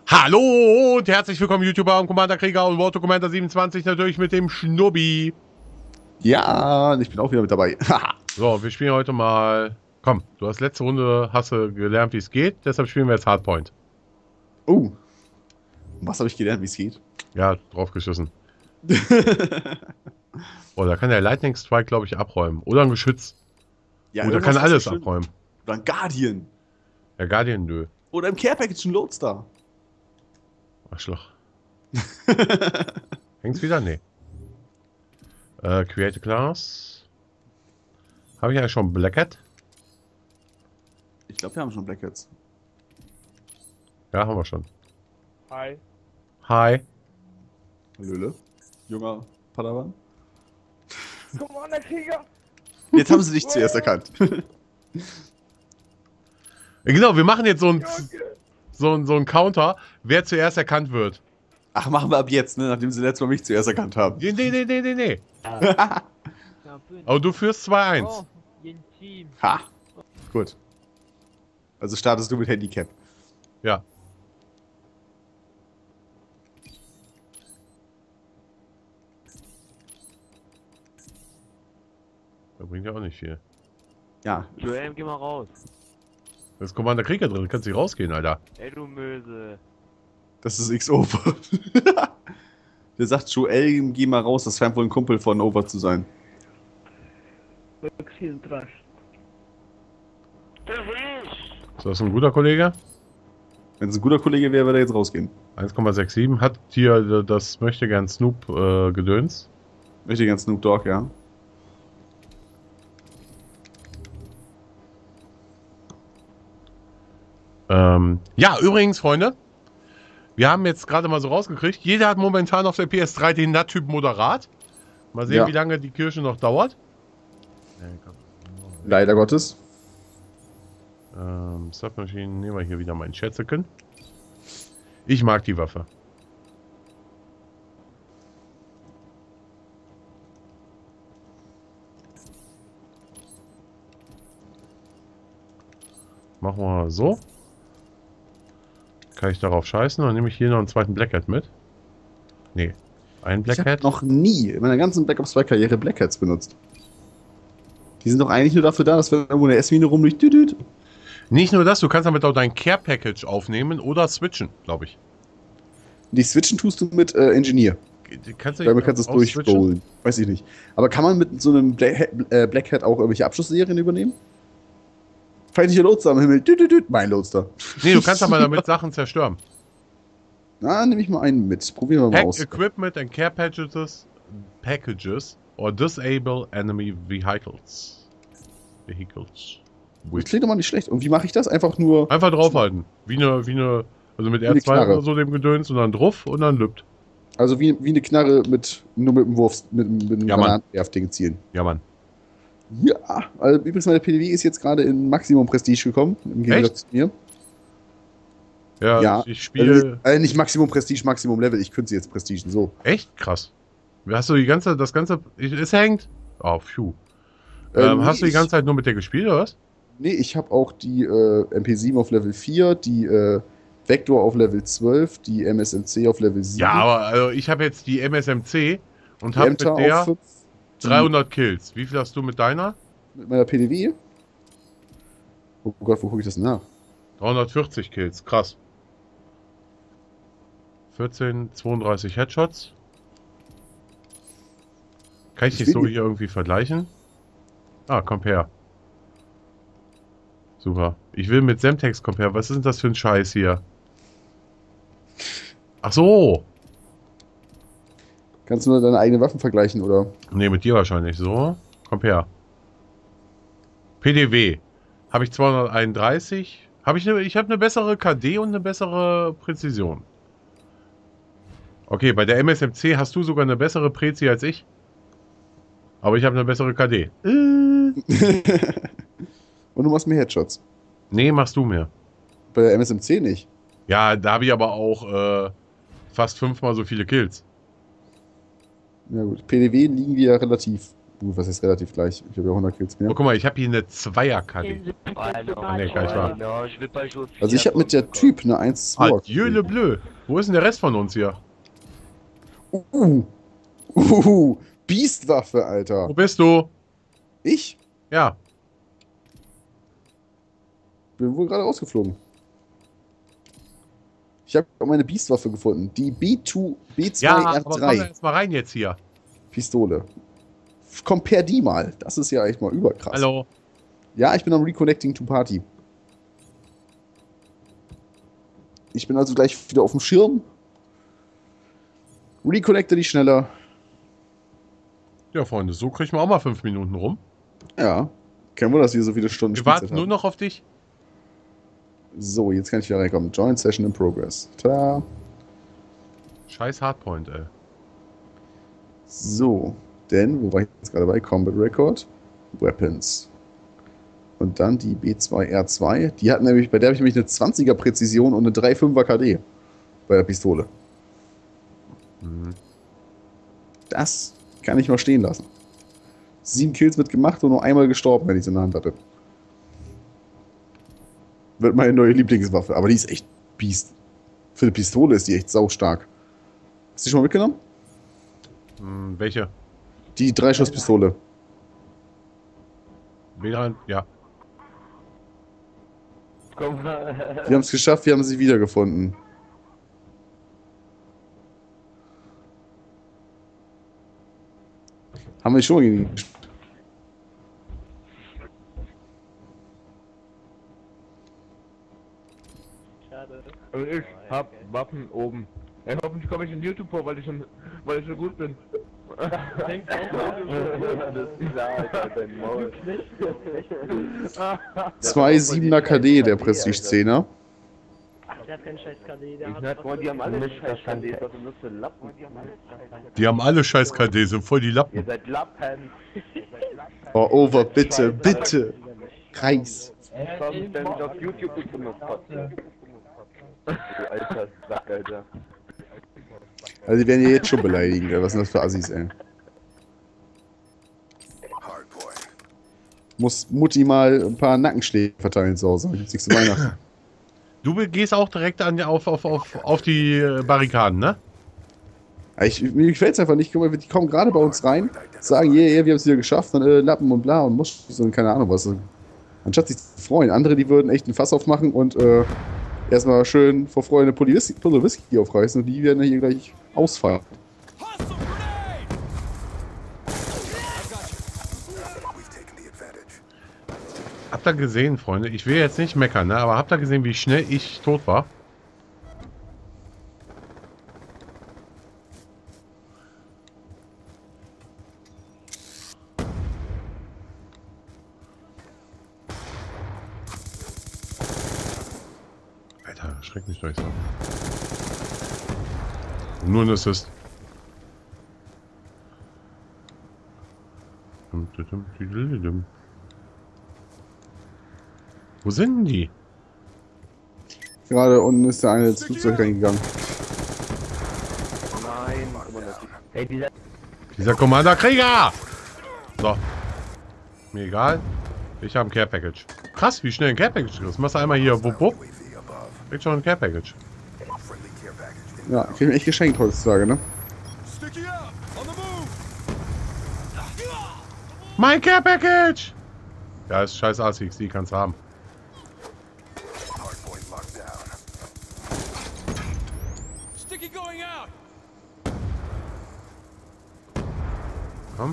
Hallo und herzlich willkommen YouTuber und Commander Krieger und War to Commander 27 natürlich mit dem Schnubbi. Ja, ich bin auch wieder mit dabei. So, wir spielen heute mal... Komm, du hast letzte Runde hast du gelernt, wie es geht, deshalb spielen wir jetzt Hardpoint. Oh, was habe ich gelernt, wie es geht? Ja, draufgeschossen. Oh, da kann der Lightning Strike, glaube ich, abräumen. Oder ein Geschütz. Ja, Oder kann was alles bestimmt. abräumen. Oder ein Guardian. Der Guardian, nö. Oder im Care Package ein Loadstar. Arschloch. Hängt's wieder? Nee. Create a Class. Habe ich eigentlich schon Black Hat? Ich glaube, wir haben schon Black Hats. Ja, haben wir schon. Hi. Hi. Hallöle, junger Padawan. Commander Krieger! Jetzt haben sie dich zuerst erkannt. Genau, wir machen jetzt so ein Counter, wer zuerst erkannt wird. Ach, machen wir ab jetzt, ne? Nachdem sie letztes Mal mich zuerst erkannt haben. Nee. Aber du führst 2-1. Oh, jeden Team. Ha. Gut. Also startest du mit Handicap. Ja. Das bringt ja auch nicht viel. Ja. Joel, geh mal raus. Da ist Commander Krieger drin, du kannst nicht rausgehen, Alter. Ey, du Möse. Das ist X-Over. Der sagt, Joel, geh mal raus, das scheint wohl ein Kumpel von Over zu sein. Ist das ein guter Kollege? Wenn es ein guter Kollege wäre, würde er jetzt rausgehen. 1,67. Hat hier das möchte gern Snoop Gedöns. Möchte ganz Snoop Dogg, ja. Ja, übrigens, Freunde. Wir haben jetzt gerade mal so rausgekriegt, jeder hat momentan auf der PS3 den NAT-Typ Moderat. Mal sehen, Ja. wie lange die Kirche noch dauert. Leider Gottes. Submachine, nehmen wir hier wieder meinen Schätzeken. Ich mag die Waffe. Machen wir so. Kann ich darauf scheißen? Dann nehme ich hier noch einen zweiten Black Hat mit. Nee. Ein Black Ich habe Hat. noch nie in meiner ganzen Black Ops 2 Karriere Black Hats benutzt. Die sind doch eigentlich nur dafür da, dass wenn irgendwo eine S-Mine rumliegt, düdüt. Nicht nur das, du kannst damit auch dein Care Package aufnehmen oder switchen, glaube ich. Die switchen tust du mit Engineer. Kannst du Damit kannst du es auch switchen? durchbowlen. Weiß ich nicht. Aber kann man mit so einem Black Hat auch irgendwelche Abschlussserien übernehmen? Feindlicher Loadstar am Himmel. Düdüt, mein Loadstar. Nee, du kannst aber damit Sachen zerstören. Na, nehme ich mal einen mit. Probieren wir mal Hack aus. Equipment and Care Packages or disable enemy vehicles. Das klingt doch mal nicht schlecht. Und wie mache ich das? Einfach nur. Einfach draufhalten. Wie eine, also mit eine R2 Knarre. oder so dem Gedöns und dann drauf und dann lübt. Also wie eine Knarre nur mit dem Wurf, mit einem Ja, Mann. Granatwerfding zielen. Ja, Mann. Ja, also übrigens meine PDW ist jetzt gerade in Maximum Prestige gekommen, im Gegensatz zu mir. Ja, Ja, ich spiele... nicht Maximum Prestige, Maximum Level, ich könnte sie jetzt Prestigen, so. Echt? Krass. Hast du das ganze... Es hängt? Oh, phew. Nee, hast du die ganze Zeit nur mit der gespielt, oder was? Nee, ich habe auch die MP7 auf Level 4, die Vector auf Level 12, die MSMC auf Level 7. Ja, aber also ich habe jetzt die MSMC und die habe mit MTA der auf 5, 300 Kills. Wie viel hast du mit deiner? mit meiner PDW. Oh Gott, wo gucke ich das nach? 340 Kills. Krass. 32 Headshots. Kann ich Ich dich will so die- hier irgendwie vergleichen? Ah, Compare. Super. Ich will mit Semtex Compare. Was ist denn das für ein Scheiß hier? Ach so. Kannst du nur deine eigenen Waffen vergleichen, oder? Ne, mit dir wahrscheinlich. So. Compare. PDW. Habe ich 231. Ich habe eine bessere KD und eine bessere Präzision. Okay, bei der MSMC hast du sogar eine bessere Prezi als ich. Aber ich habe eine bessere KD. Und du machst mehr Headshots. Nee, machst du mehr. Bei der MSMC nicht. Ja, da habe ich aber auch fast 5-mal so viele Kills. Ja gut, PDW liegen wir ja relativ Was ist relativ gleich? Ich habe ja 100 Kills mehr. Oh, guck mal, ich habe hier eine Zweier-KD. Nee, gleich war. Also ich habe mit der Typ eine 1-2. Adieu le bleu. Wo ist denn der Rest von uns hier? Beastwaffe, Alter. Wo bist du? Ich Ja. bin wohl gerade rausgeflogen. Ich habe meine Beastwaffe gefunden. Die B2R3 Ja, aber komm da jetzt mal rein jetzt hier. Pistole. Compare die mal. Das ist ja echt mal überkrass. Hallo. Ja, ich bin am Reconnecting to Party. Ich bin also gleich wieder auf dem Schirm. Reconnecte dich schneller. Ja, Freunde, so kriegen wir auch mal 5 Minuten rum. Ja. Kennen wir, dass wir so viele Stunden Wir Spielzeit warten nur noch auf dich. So, jetzt kann ich wieder reinkommen. Join Session in Progress. Tada. Scheiß Hardpoint, ey. So, denn, wo war ich jetzt gerade bei? Combat Record. Weapons. Und dann die B2R2. Die hat nämlich, bei der habe ich nämlich eine 20er Präzision und eine 3,5er KD. Bei der Pistole. Mhm. Das kann ich mal stehen lassen. 7 Kills mit gemacht und nur einmal gestorben, wenn ich sie in der Hand hatte. Wird meine neue Lieblingswaffe. Aber die ist echt Biest. Für eine Pistole ist die echt saustark. Hast du die schon mal mitgenommen? Welche? Die 3-Schuss-Pistole. WLAN? Ja. Komm. Wir haben es geschafft, wir haben sie wiedergefunden. Haben wir schon mal gegen die Und ich hab Waffen oben. Ey, hoffentlich komme ich in YouTube vor, weil ich so gut bin. Denk auch, 2,7er KD, der Prestige 10er. Ach, der hat keinen scheiß KD, der hat... Die haben alle scheiß KD, das sind nur für Lappen. Die haben alle scheiß KD, sind voll die Lappen. Ihr seid Lappen. Oh, over, bitte, bitte. Kreis. Warum ist denn nicht auf YouTube benutzt? Du alter Sack, Alter. Also die werden ja jetzt schon beleidigen, ey. Was sind das für Assis, ey? Muss Mutti mal ein paar Nackenschläge verteilen zu Hause. Jetzt nächste Weihnachten. Du gehst auch direkt auf die Barrikaden, ne? Mir gefällt es einfach nicht. Guck mal, die kommen gerade bei uns rein, sagen, yeah, wir haben es wieder geschafft, dann Lappen und bla und Muschis und keine Ahnung was. Anstatt sich zu freuen. Andere, die würden echt ein Fass aufmachen und erstmal schön vor Freude eine Pulle Whisky aufreißen und die werden hier gleich ausfallen. Habt ihr gesehen, Freunde? Ich will jetzt nicht meckern, ne? Aber habt ihr gesehen, wie schnell ich tot war? Alter, schreck mich durch so. Nur ein Assist. Wo sind denn die? Gerade unten ist der eine ins Flugzeug reingegangen. Nein, hey, Dieser Commander Krieger! So. Mir egal. Ich habe ein Care Package. Krass, wie schnell ein Care Package ist. Machst du einmal hier wupp wupp. Kriegst schon ein Care Package. Ja, krieg ich mir echt geschenkt heutzutage, ne? Mein Care Package! Ja, ist scheiß ASICs, die kannst du haben. Komm.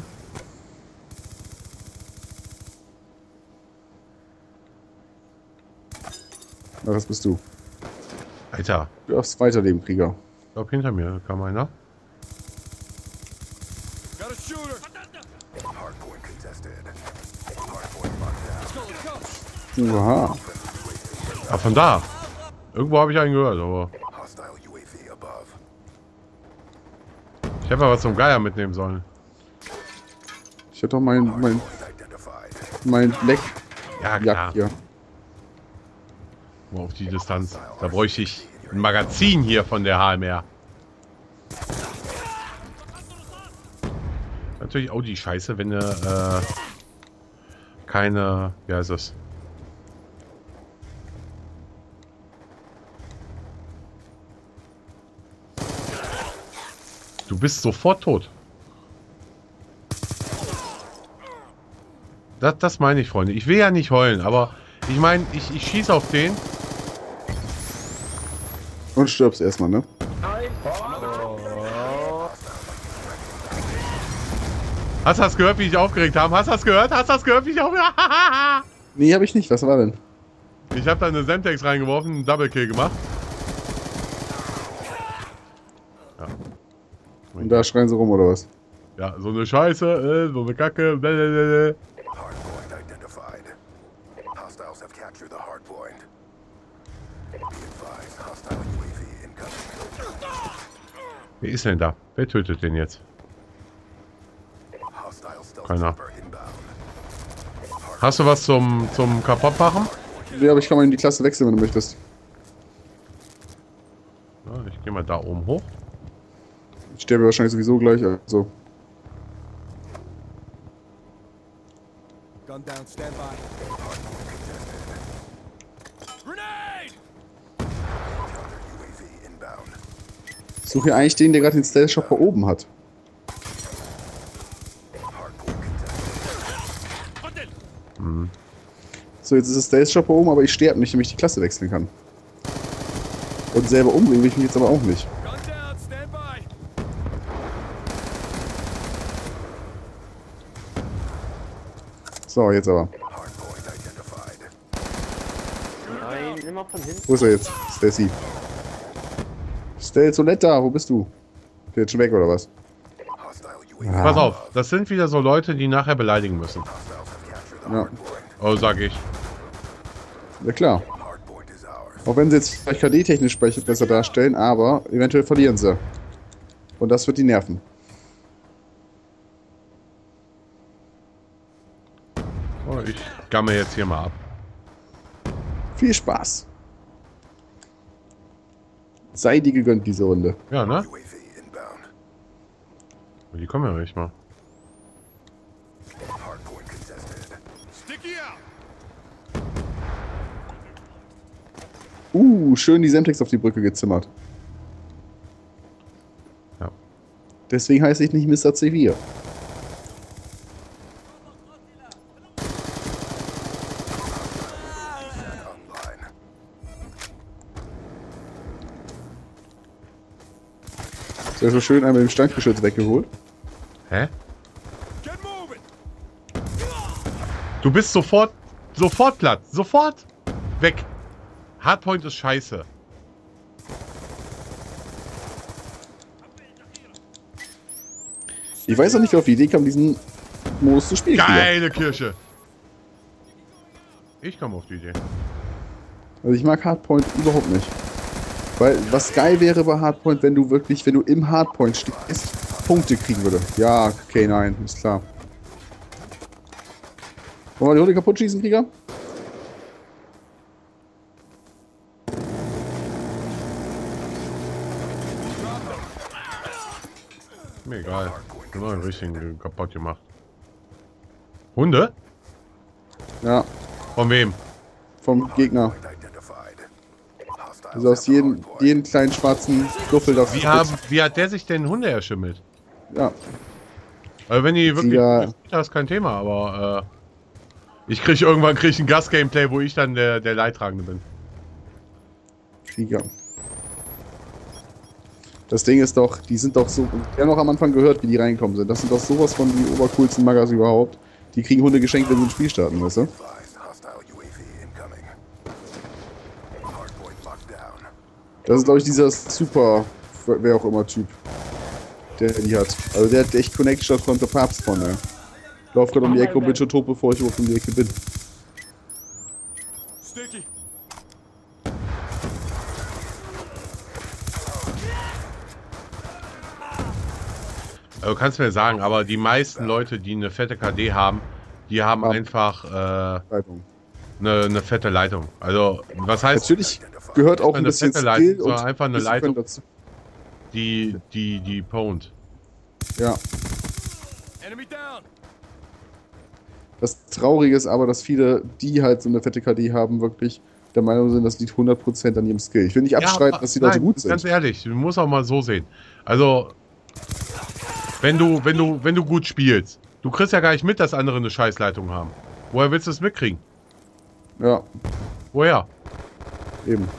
Na, was bist du? Alter, Du darfst weiterleben, Krieger. ich glaube hinter mir kam einer. Oha. Ah, von da. Irgendwo habe ich einen gehört, aber... Ich hätte mal was zum Geier mitnehmen sollen. Ich hätte doch mein Black Ja, Jack klar. hier. Nur auf die Distanz. Da bräuchte ich ein Magazin hier von der HMR. Natürlich auch die Scheiße, wenn du keine... Wie heißt das? Du bist sofort tot. Das meine ich, Freunde. Ich will ja nicht heulen, aber ich meine, ich schieße auf den. Und stirbst erstmal, ne? Hast du das gehört, wie ich aufgeregt habe? Hast du das gehört? Hast du das gehört, wie ich aufgeregt habe? Nee, hab ich nicht. Was war denn? Ich habe da eine Semtex reingeworfen, einen Double Kill gemacht. Ja. Und da schreien sie rum, oder was? Ja, so eine Scheiße, so eine Kacke. Blablabla. Hardpoint identified. Hostiles have captured the hardpoint. Be advised, hostile UAV incoming. Wer ist denn da? Wer tötet den jetzt? Hostile stealth Keiner. chopper inbound. Hast du was zum Kaputtmachen? Ja, aber ich kann mal in die Klasse wechseln, wenn du möchtest. Ja, ich gehe mal da oben hoch. Ich sterbe wahrscheinlich sowieso gleich, also. Gun down, stand by. Grenade! UAV inbound. Ich suche hier eigentlich den, der gerade den Stealth Shopper oben hat. Hardpoint contested. So, jetzt ist der Stealth Shopper oben, aber ich sterbe nicht, damit ich die Klasse wechseln kann. Und selber umbringen will ich mich jetzt aber auch nicht. Gun down, stand by. So, jetzt aber. Hardpoint identified. Nein, immer von hinten. Wo ist er jetzt? Stacy. Stealth Soletta, wo bist du? Der jetzt schon weg, oder was? Hostile UAV. Ah. Pass auf, das sind wieder so Leute, die nachher beleidigen müssen. Hostiles have captured the Ja. hardpoint. Oh, sag ich. Ja klar. Hardpoint is ours. Auch wenn sie jetzt vielleicht KD-technisch besser darstellen, aber eventuell verlieren sie. Und das wird die nerven. Oh, ich gamme jetzt hier mal ab. Viel Spaß. Sei dir gegönnt, diese Runde. Ja, ne? UAV inbound. Die kommen ja nicht mal. Hardpoint contested. Sticky out. Schön die Semtex auf die Brücke gezimmert. Ja. Deswegen heiße ich nicht Mr. C4. Online. So, so schön einmal im Standgeschütz weggeholt. Hä? Get moving. Du bist sofort platt. Sofort weg. Hardpoint ist scheiße. Ich weiß auch nicht, wer auf die Idee kam, diesen Modus zu spielen. Geile Kirche. Ich komme auf die Idee. Also ich mag Hardpoint überhaupt nicht. Weil was geil wäre bei Hardpoint, wenn du wirklich, wenn du im Hardpoint stehst, Punkte kriegen würde. Ja, okay, nein, ist klar. Wollen wir die Hunde kaputt schießen, Krieger? Mir egal. Genau den richtigen kaputt gemacht. Hunde? Ja, Von wem? vom Gegner. Identified. Hostiles Also aus have the jedem hardpoint. kleinen schwarzen Knuffel da. Wie hat der sich denn Hunde erschimmelt? Ja, Also wenn die wirklich... Ja. Das ist kein Thema, aber... ich krieg irgendwann ein Gast-Gameplay, wo ich dann der Leidtragende bin. Krieger. Das Ding ist doch, die sind doch so... Wir haben noch am Anfang gehört, wie die reinkommen sind. Das sind doch sowas von die obercoolsten Magas überhaupt. Die kriegen Hunde geschenkt, wenn sie ein Spiel starten, weißt du? Advised, hostile UAV incoming. Hardpoint locked down. Das ist, glaube ich, dieser Super... Wer auch immer Typ. Der die hat. Also der hat echt Connection von der Papst von, ey. Ich lauf gerade um die Ecke und bin schon tot, bevor ich überhaupt um die Ecke bin. Sticky. Also kannst du mir sagen, aber die meisten Leute, die eine fette KD haben, die haben Ja. einfach Leitung. eine fette Leitung. Also, was heißt Natürlich gehört auch ein eine bisschen fette Leitung, Skill sondern und einfach eine bisschen Leitung, dazu. die Pwned. Ja. Enemy down. Das Traurige ist aber, dass viele, die halt so eine fette KD haben, wirklich der Meinung sind, das liegt 100% an ihrem Skill. Ich will nicht abstreiten, aber dass die Leute nein, gut sind. Ganz ehrlich, du musst auch mal so sehen. Also, wenn du gut spielst, du kriegst ja gar nicht mit, dass andere eine Scheißleitung haben. Woher willst du es mitkriegen? Ja, Woher? eben.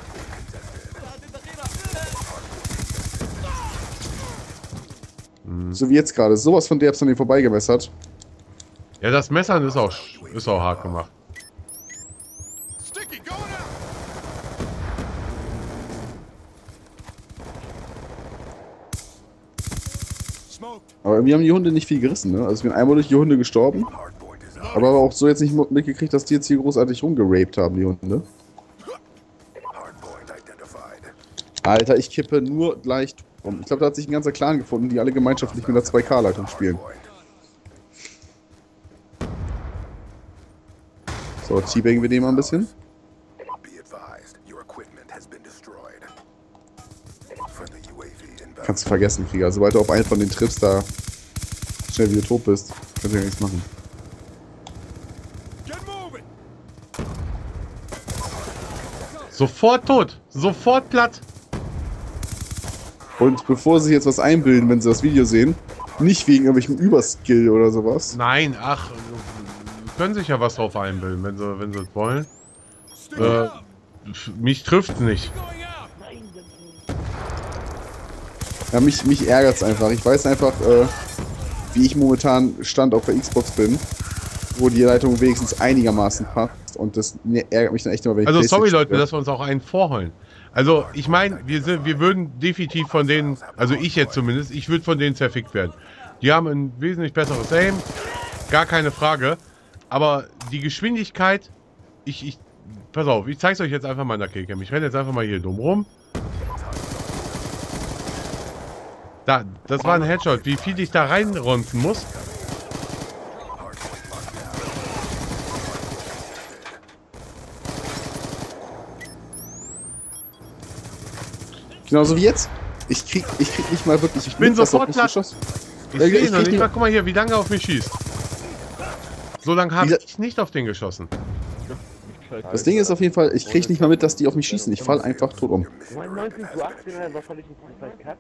So wie jetzt gerade. Sowas von Derbs an den vorbeigemessert. Ja, das Messern ist auch hart gemacht. Sticky, going out. Smoked. Aber irgendwie haben die Hunde nicht viel gerissen, ne? Also ich bin einmal durch die Hunde gestorben. Hardpoint is out. Aber auch so jetzt nicht mitgekriegt, dass die jetzt hier großartig rumgeraped haben, die Hunde. Hardpoint identified. Alter, ich kippe nur gleich um. Ich glaube, da hat sich ein ganzer Clan gefunden, die alle gemeinschaftlich mit der 2K-Leitung spielen. Point. So, teabagen wir den mal ein bisschen. Be advised, your equipment has been destroyed. Friendly UAV inbound. Kannst du vergessen, Krieger. Sobald du auf einen von den Trips da schnell wieder tot bist, kannst du ja nichts machen. Get moving. Sofort tot, sofort platt. Und bevor sie sich jetzt was einbilden, wenn sie das Video sehen, nicht wegen irgendwelchem Überskill oder sowas. Nein, ach, können sich ja was drauf einbilden, wenn sie es wollen. Sticky out. Mich trifft's nicht. Going out. Ja, mich ärgert's einfach. Ich weiß einfach, wie ich momentan Stand auf der Xbox bin, wo die Leitung wenigstens einigermaßen passt. Und das ärgert mich dann echt immer, wenn ich Also sorry PlayStation Leute, spiele. dass wir uns auch einen vorholen. Also ich meine, wir würden definitiv von denen, also ich jetzt zumindest, ich würde von denen zerfickt werden. Die haben ein wesentlich besseres Aim, gar keine Frage. Aber die Geschwindigkeit, pass auf, ich zeig's euch jetzt einfach mal in der Killcam. Ich renne jetzt einfach mal hier dumm rum. Da, das war ein Headshot. Wie viel ich da reinronzen muss. Genauso wie jetzt. Ich krieg nicht mal wirklich. Ich bin mit, was sofort auf mich platt. geschossen. Ich Ja, sehe ich noch krieg nicht die- mal, guck mal hier, wie lange er auf mich schießt. So lange habe Dieser- ich nicht auf den geschossen. Das Ding ist auf jeden Fall, ich krieg nicht mal mit, dass die auf mich schießen. Ich fall einfach tot um. 19 zu 18, was soll ich jetzt nicht gehabt?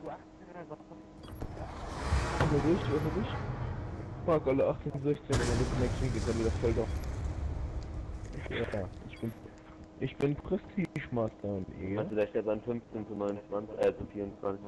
Mark alle 18, 16, wenn die Connection geht, dann wieder voll doch. Ja, ich bin Prestige Master und ihr. Also der steht dann 15 zu 29, zu 24.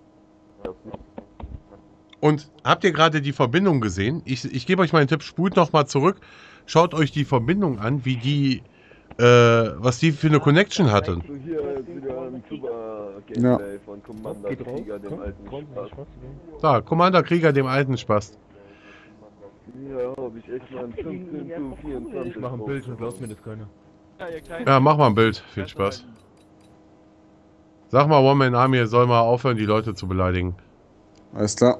Und habt ihr gerade die Verbindung gesehen? Ich gebe euch mal einen Tipp, spult noch mal zurück. Schaut euch die Verbindung an, wie die, was die für eine Connection hatten. So, hier ist wieder ein super Ja. Gameplay von Commander Geht raus, Krieger, dem komm, alten komm, Spaß. Da, Commander Krieger, dem alten Spast. Ja, hab ich echt mal ein 15 zu 24. Ich mach ein Bild und glaubst mir das keiner. Ja, mach mal ein Bild. Viel Spaß. Sag mal, One Man Army soll mal aufhören, die Leute zu beleidigen. Alles klar.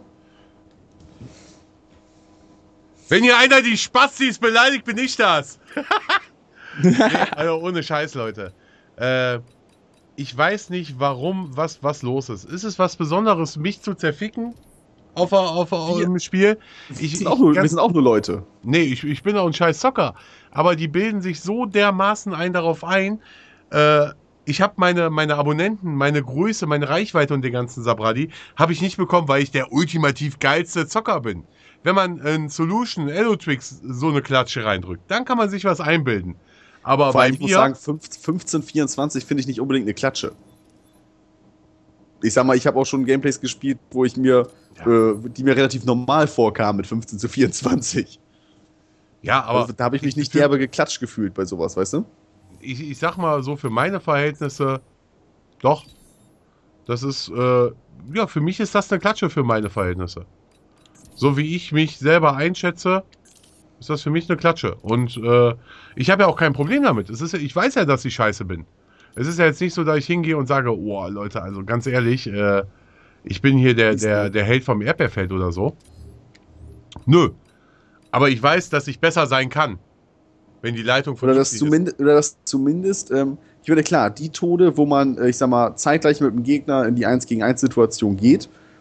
Wenn hier einer die Spastis beleidigt, bin ich das. Also ohne Scheiß, Leute. Ich weiß nicht, warum, was los ist. Ist es was Besonderes, mich zu zerficken? Im Spiel? Wir sind auch nur Leute. Nee, ich bin auch ein scheiß Zocker. Aber die bilden sich so dermaßen darauf ein. Ich habe meine Abonnenten, meine Größe, meine Reichweite und den ganzen Sabradi habe ich nicht bekommen, weil ich der ultimativ geilste Zocker bin. Wenn man in Solution, Elotrix so eine Klatsche reindrückt, dann kann man sich was einbilden. Aber Vor bei allem, ich muss mir, sagen, 15, 24 finde ich nicht unbedingt eine Klatsche. Ich sag mal, ich habe auch schon Gameplays gespielt, wo ich mir, die mir relativ normal vorkamen mit 15 zu 24. ja, aber Also, da habe ich mich nicht derbe geklatscht gefühlt bei sowas, weißt du? ich sag mal so, für meine Verhältnisse, doch, das ist, ja, für mich ist das eine Klatsche für meine Verhältnisse. So wie ich mich selber einschätze, ist das für mich eine Klatsche. Und ich habe ja auch kein Problem damit. Ich weiß ja, dass ich scheiße bin. Es ist ja jetzt nicht so, dass ich hingehe und sage, oh Leute, also ganz ehrlich, ich bin hier der Held vom Erdbeerfeld oder so. Nö. Aber ich weiß, dass ich besser sein kann. Wenn die Leitung Oder das vernünftig zumindest, ich meine, klar, die Tode, wo man, ich sag mal, zeitgleich mit dem Gegner in die 1-gegen-1 Situation geht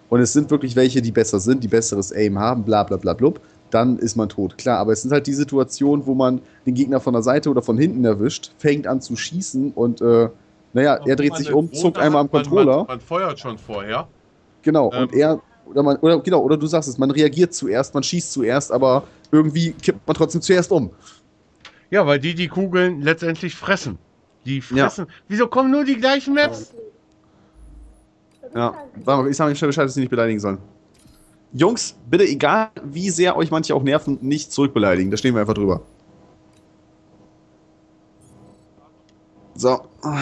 und es sind wirklich welche, die besser sind, die besseres Aim haben, bla bla bla blub, dann ist man tot. Klar, aber es sind halt die Situationen, wo man den Gegner von der Seite oder von hinten erwischt, fängt an zu schießen und naja, er dreht sich um, zuckt einmal am Controller. Man feuert schon vorher. Genau, und er, oder du sagst es, man reagiert zuerst, man schießt zuerst, aber irgendwie kippt man trotzdem zuerst um. Ja, weil die Kugeln letztendlich fressen. Die fressen. Ja. Wieso kommen nur die gleichen Maps? Ja, warte mal, ich sage mir schon Bescheid, dass sie nicht beleidigen sollen. Jungs, bitte, egal wie sehr euch manche auch nerven, nicht zurückbeleidigen. Da stehen wir einfach drüber. So.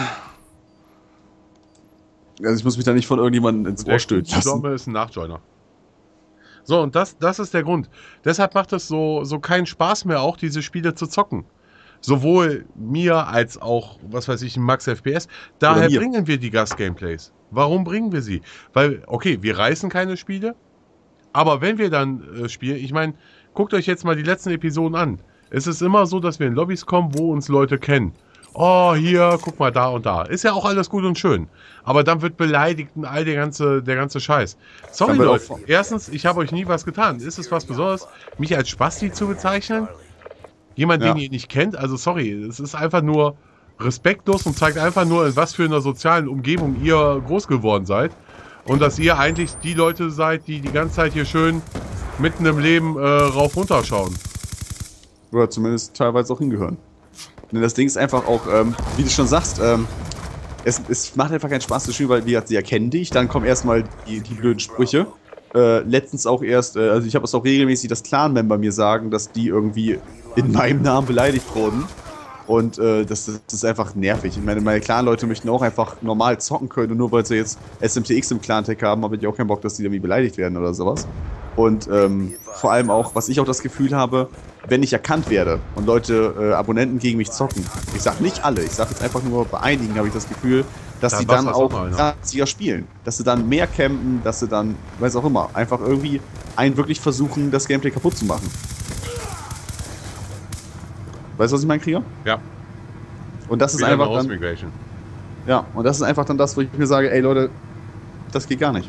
Also ich muss mich da nicht von irgendjemandem ins Ohr stöhnen lassen. Domme ist ein Nachjoiner. So, und das ist der Grund. Deshalb macht es so keinen Spaß mehr, auch diese Spiele zu zocken. Sowohl mir als auch, was weiß ich, Max FPS. Daher bringen wir die Gast-Gameplays. Warum bringen wir sie? Weil, okay, wir reißen keine Spiele, aber wenn wir dann spielen, ich meine, guckt euch jetzt mal die letzten Episoden an. Es ist immer so, dass wir in Lobbys kommen, wo uns Leute kennen. Oh, hier, guck mal, da und da. Ist ja auch alles gut und schön. Aber dann wird beleidigt und all der ganze Scheiß. Sorry, Leute. Erstens, ich habe euch nie was getan. Ist es was Besonderes, mich als Spasti zu bezeichnen? Jemand, den ihr nicht kennt? Also, sorry, es ist einfach nur respektlos und zeigt einfach nur, in was für einer sozialen Umgebung ihr groß geworden seid. Und dass ihr eigentlich die Leute seid, die die ganze Zeit hier schön mitten im Leben rauf runter schauen. Oder zumindest teilweise auch hingehören. Und das Ding ist einfach auch, wie du schon sagst, es macht einfach keinen Spaß zu spielen, weil sie erkennen dich, dann kommen erstmal die blöden Sprüche. Letztens auch erst, also ich habe es auch regelmäßig, dass Clan-Member mir sagen, dass die irgendwie in meinem Namen beleidigt wurden. Und das ist einfach nervig. Ich meine Clan-Leute möchten auch einfach normal zocken können und nur weil sie jetzt SMTX im Clan-Tag haben, habe ich auch keinen Bock, dass die irgendwie beleidigt werden oder sowas. Und vor allem auch, was ich auch das Gefühl habe, wenn ich erkannt werde und Leute, Abonnenten gegen mich zocken, ich sag nicht alle, ich sag jetzt einfach nur bei einigen habe ich das Gefühl, dass sie dann auch ratziger spielen. Dass sie dann mehr campen, dass sie dann, weiß auch immer, einfach irgendwie wirklich versuchen, das Gameplay kaputt zu machen. Weißt du, was ich meine, Krieger? Ja. Und das ist einfach dann, ja, und das ist einfach dann das, wo ich mir sage, ey Leute, das geht gar nicht.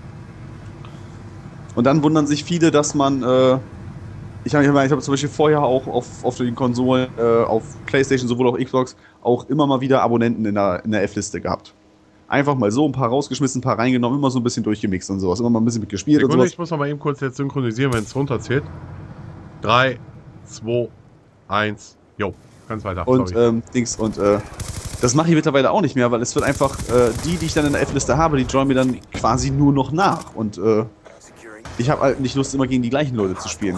Und dann wundern sich viele, dass man, ich habe zum Beispiel vorher auch auf den Konsolen, auf PlayStation, sowohl auch Xbox, auch immer mal wieder Abonnenten in der F-Liste gehabt. Einfach mal so ein paar rausgeschmissen, ein paar reingenommen, immer so ein bisschen durchgemixt und sowas, immer mal ein bisschen mitgespielt und sowas. Ich muss noch mal eben kurz jetzt synchronisieren, wenn es runterzählt. 3, 2, 1, jo, ganz weiter. Und das mache ich mittlerweile auch nicht mehr, weil es wird einfach, die ich dann in der F-Liste habe, die joinen mir dann quasi nur noch nach. Und ich habe halt nicht Lust, immer gegen die gleichen Leute zu spielen.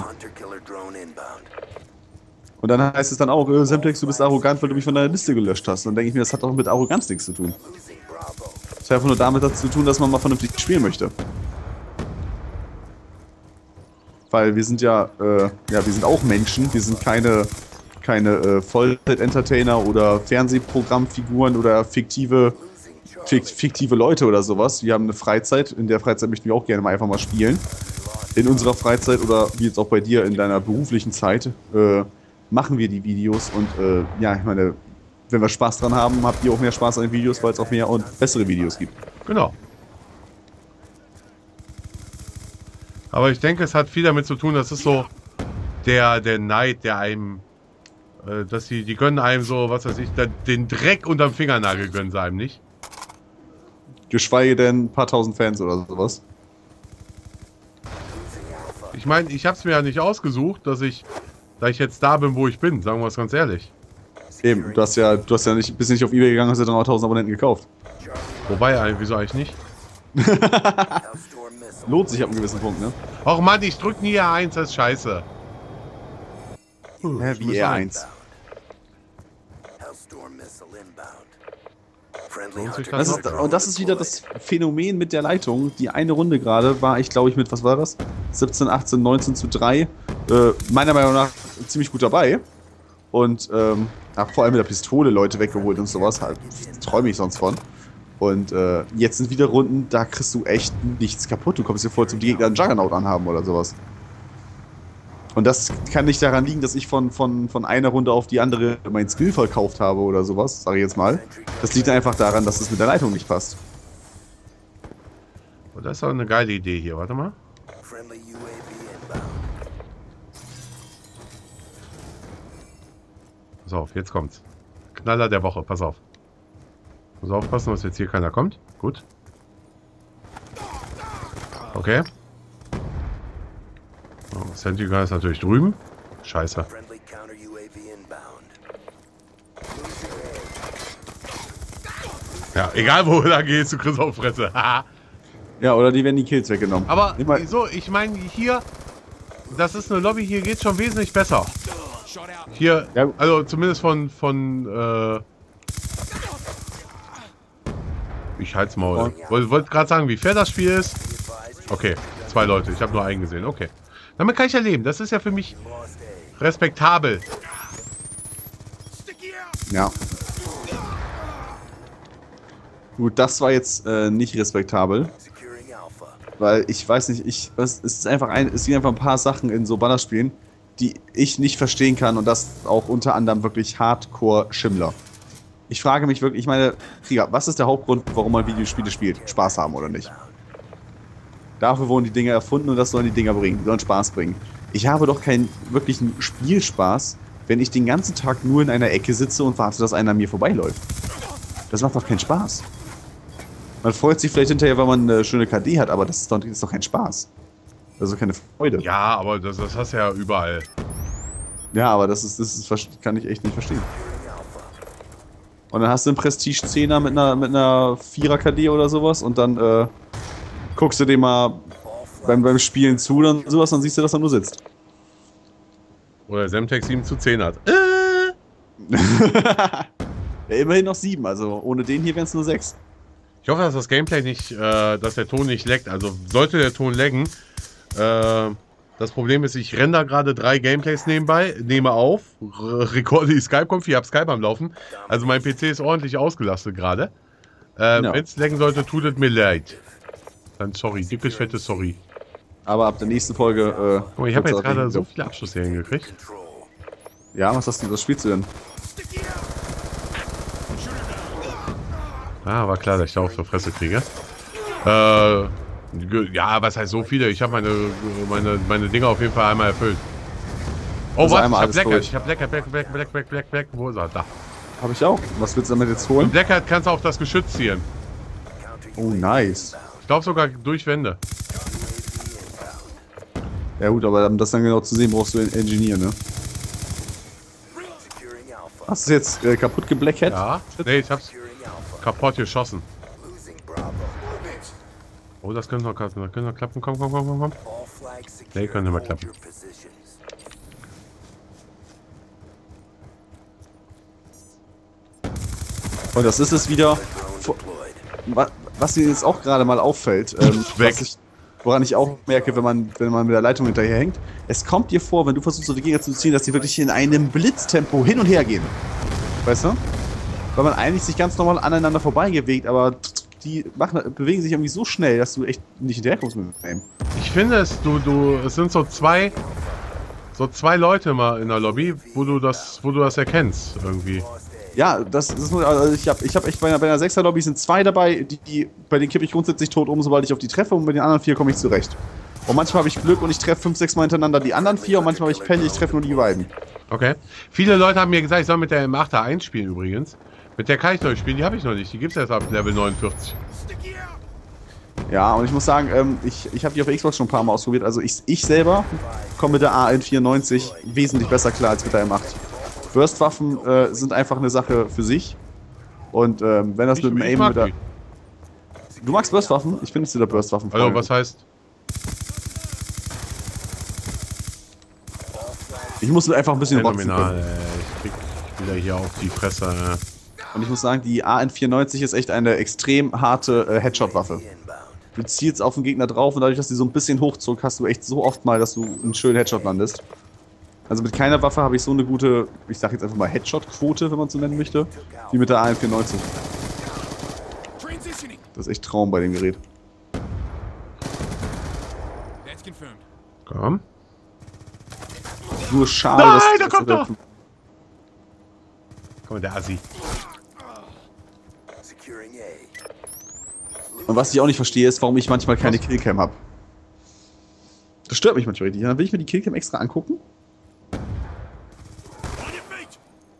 Und dann heißt es dann auch, Semtex, du bist arrogant, weil du mich von deiner Liste gelöscht hast. Und dann denke ich mir, das hat doch mit Arroganz nichts zu tun. Das hat einfach nur damit zu tun, dass man mal vernünftig spielen möchte. Weil wir sind ja, wir sind auch Menschen, wir sind keine Vollzeit-Entertainer oder Fernsehprogrammfiguren oder fiktive Leute oder sowas. Wir haben eine Freizeit, in der Freizeit möchten wir auch gerne mal einfach mal spielen. In unserer Freizeit oder wie jetzt auch bei dir in deiner beruflichen Zeit machen wir die Videos und ja, ich meine, wenn wir Spaß dran haben, habt ihr auch mehr Spaß an den Videos, weil es auch mehr und bessere Videos gibt. Genau. Aber ich denke, es hat viel damit zu tun, das ist so der Neid, der einem, dass die gönnen einem so, was weiß ich, den Dreck unterm Fingernagel gönnen sie einem nicht. Geschweige denn ein paar tausend Fans oder sowas. Ich meine, ich habe es mir ja nicht ausgesucht, da ich jetzt da bin, wo ich bin, sagen wir es ganz ehrlich. Eben, du hast ja nicht, bist nicht auf eBay gegangen, hast ja 300.000 Abonnenten gekauft. Wobei, wieso eigentlich nicht? Lohnt sich ab einem gewissen Punkt, ne? Och Mann, ich drück nie R1, das ist scheiße. Wie R1. Das ist wieder das Phänomen mit der Leitung. Die eine Runde gerade war ich, glaube ich, mit, was war das? 17, 18, 19 zu 3. Meiner Meinung nach ziemlich gut dabei. Und hab vor allem mit der Pistole Leute weggeholt und sowas. Halt, träume ich sonst von. Und jetzt sind wieder Runden, da kriegst du echt nichts kaputt. Du kommst dir vor, zum Gegner einen Juggernaut anhaben oder sowas. Und das kann nicht daran liegen, dass ich von einer Runde auf die andere mein Skill verkauft habe oder sowas, sage ich jetzt mal. Das liegt einfach daran, dass es mit der Leitung nicht passt. das ist doch eine geile Idee hier. Warte mal. Friendly UAV inbound. Pass auf, jetzt kommt's. Knaller der Woche, pass auf. Muss aufpassen, dass jetzt hier keiner kommt. Gut. Okay. Oh, Sentry Gun ist natürlich drüben. Scheiße. Friendly counter UAV inbound. Ja, egal wo du da gehst, du kriegst auf Fresse. Haha. Ja, oder die werden die Kills weggenommen. Aber Nimm mal- so, ich meine hier, das ist eine Lobby, hier geht's schon wesentlich besser. Shot out. Hier, Ja. also zumindest ich halt's Maul. Wollte gerade sagen, wie fair das Spiel ist. Okay, 2 Leute, ich habe nur einen gesehen, okay. Damit kann ich ja leben, das ist ja für mich respektabel. Sticky out. Ja. Gut, das war jetzt nicht respektabel. Securing Alpha. Weil ich weiß nicht, es sind einfach ein paar Sachen in so Ballerspielen, die ich nicht verstehen kann und das auch unter anderem wirklich Hardcore-Schimmler. Ich frage mich wirklich, ich meine, Krieger, was ist der Hauptgrund, warum man Videospiele spielt? Spaß haben oder nicht? Dafür wurden die Dinger erfunden und das sollen die Dinger bringen, die sollen Spaß bringen. Ich habe doch keinen wirklichen Spielspaß, wenn ich den ganzen Tag nur in einer Ecke sitze und warte, dass einer an mir vorbeiläuft. Das macht doch keinen Spaß. Man freut sich vielleicht hinterher, weil man eine schöne KD hat, aber das ist doch kein Spaß. Also keine Freude. Ja, aber das hast du ja überall. Ja, aber das kann ich echt nicht verstehen. Und dann hast du einen Prestige-10er mit einer 4er KD oder sowas und dann guckst du dem mal beim Spielen zu oder sowas, dann siehst du, dass er nur sitzt. Oder Semtex 7:10 hat. Ja, immerhin noch 7, also ohne den hier wären es nur 6. Ich hoffe, dass das Gameplay nicht, dass der Ton nicht leckt. Also sollte der Ton laggen. Das Problem ist, ich renne da gerade 3 Gameplays nebenbei, nehme auf, rekorde die Skype-Konf, ich habe Skype am Laufen. Also mein PC ist ordentlich ausgelastet gerade. Ja. Wenn es laggen sollte, tut es mir leid. Dann sorry, dickes, fettes Sorry. Aber ab der nächsten Folge. Guck mal, ich habe wird's jetzt auch gerade richtig so doof. viele Abschlüsse hingekriegt. Ja, was spielst du denn? Sticky out. Ah, war klar, dass ich da auf der Fresse kriege. Ja, was heißt so viele? Ich habe meine Dinge auf jeden Fall einmal erfüllt. Oh, Also warte, einmal alles durch. ich hab Blackhead. Wo ist er? Da. Habe ich auch. Was willst du damit jetzt holen? Mit Blackhead kannst du auf das Geschütz zielen. Oh, nice. Ich glaube sogar durch Wände. Ja gut, aber um das dann genau zu sehen, brauchst du einen Engineer, ne? Securing Alpha. Hast du es jetzt kaputt geblackhead? Ja. Nee, ich hab's Securing Alpha. kaputt geschossen. Losing Bravo. Oh, das könnte noch klappen. Komm. All flags secure. Nee, kann nicht mehr Hold klappen. your positions. Und das ist es wieder. Drone deployed. Was mir jetzt auch gerade mal auffällt, Weg. woran ich auch merke, wenn man mit der Leitung hinterher hängt, es kommt dir vor, wenn du versuchst, so die Gegner zu ziehen, dass die wirklich in einem Blitztempo hin und her gehen. Weißt du? Weil man eigentlich sich ganz normal aneinander vorbeigewegt, aber die bewegen sich irgendwie so schnell, dass du echt nicht hinterherkommst mit dem Aim. Ich finde es, es sind so zwei Leute mal in der Lobby, wo du das erkennst irgendwie. Ja, das ist nur, also ich hab echt bei einer 6er-Lobby sind 2 dabei, bei denen kippe ich grundsätzlich tot um, sobald ich auf die treffe, und mit den anderen 4 komme ich zurecht. Und manchmal habe ich Glück und ich treffe 5, 6 Mal hintereinander die anderen 4 und manchmal habe ich Pech, ich treffe nur die beiden. Okay. Viele Leute haben mir gesagt, ich soll mit der M8 einspielen übrigens. Mit der kann ich noch spielen, die habe ich noch nicht. Die gibt es erst ab Level 49. Sticky out. Ja, und ich muss sagen, ich habe die auf der Xbox schon ein paar Mal ausprobiert, also ich selber komme mit der AN94 wesentlich besser klar als mit der M8. Burstwaffen sind einfach eine Sache für sich. Und wenn das mit dem Aim mag mit der... die. Du magst Burstwaffen? Ich finde es wieder Burstwaffen. Also was heißt? Ich muss einfach ein bisschen rotzen Phänomenal, können. ich krieg wieder hier auf die Fresse. Und ich muss sagen, die AN94 ist echt eine extrem harte Headshot-Waffe. Du zielst auf den Gegner drauf und dadurch, dass die so ein bisschen hochzog, hast du echt so oft mal, dass du einen schönen Headshot landest. Also mit keiner Waffe habe ich so eine gute, ich sag jetzt einfach mal Headshot-Quote, wenn man es so nennen möchte, wie mit der AN94. Transitioning. Das ist echt Traum bei dem Gerät. That's confirmed. Komm. Nur schade, Nein, dass... da kommt er! Komm, der Assi. Securing A. Und was ich auch nicht verstehe, ist, warum ich manchmal keine Killcam habe. Das stört mich manchmal richtig. Dann will ich mir die Killcam extra angucken. On your feet!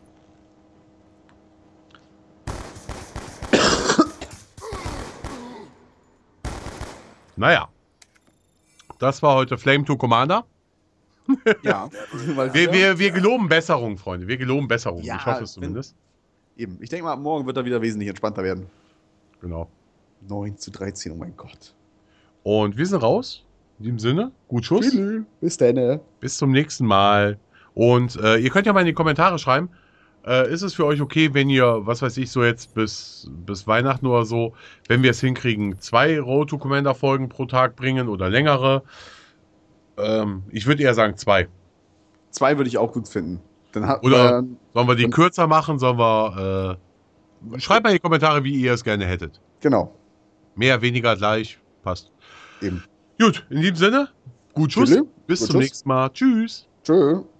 Naja. Das war heute Flame 2 Commander. Ja. Wir geloben Besserung, Freunde. Wir geloben Besserung. Ja, ich hoffe es zumindest. Eben. Ich denke mal, morgen wird er wieder wesentlich entspannter werden. Genau. 9:13, oh mein Gott. Und wir sind raus. In diesem Sinne, gut Schuss. Tschüss. Bis dann. Bis zum nächsten Mal. Und ihr könnt ja mal in die Kommentare schreiben, ist es für euch okay, wenn ihr, was weiß ich, so jetzt bis Weihnachten oder so, wenn wir es hinkriegen, 2 Road to Commander Folgen pro Tag bringen oder längere? Ich würde eher sagen 2. 2 würde ich auch gut finden. Dann hat, Oder sollen wir die kürzer machen? Sollen wir... schreibt mal in die Kommentare, wie ihr es gerne hättet. Genau. Mehr, weniger, gleich. Passt. Eben. Gut, in diesem Sinne, gut Schuss. Tschüss. Bis Gut zum Schuss. nächsten Mal. Tschüss. Tschö.